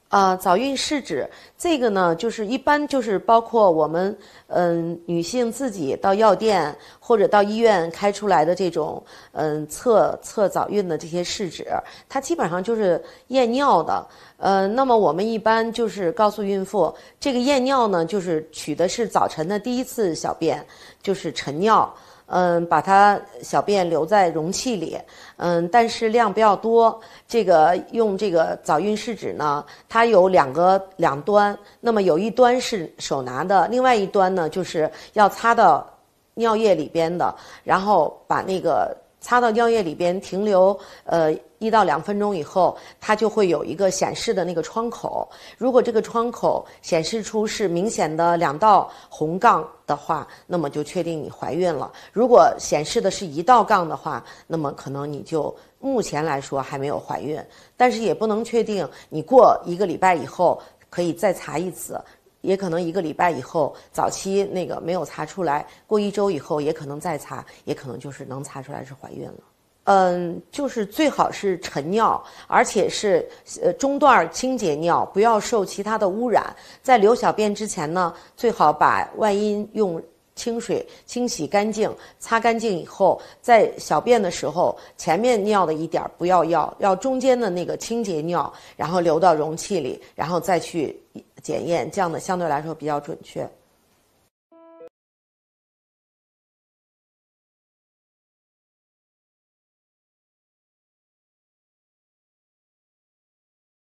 早孕试纸这个呢，就是一般就是包括我们女性自己到药店或者到医院开出来的这种测早孕的这些试纸，它基本上就是验尿的。那么我们一般就是告诉孕妇，这个验尿呢，就是取的是早晨的第一次小便，就是晨尿。把它小便留在容器里，但是量不要多。这个用这个早孕试纸呢，它有两端，那么有一端是手拿的，另外一端呢就是要擦到尿液里边的，然后把那个擦到尿液里边停留1到2分钟以后，它就会有一个显示的那个窗口。如果这个窗口显示出是明显的2道红杠的话，那么就确定你怀孕了。如果显示的是1道杠的话，那么可能你就目前来说还没有怀孕，但是也不能确定。你过1个礼拜以后可以再查一次，也可能1个礼拜以后早期那个没有查出来，过1周以后也可能再查，也可能就是能查出来是怀孕了。就是最好是晨尿，而且是中段清洁尿，不要受其他的污染。在流小便之前呢，最好把外阴用清水清洗干净，擦干净以后，在小便的时候，前面尿的一点不要中间的那个清洁尿，然后流到容器里，然后再去检验，这样的相对来说比较准确。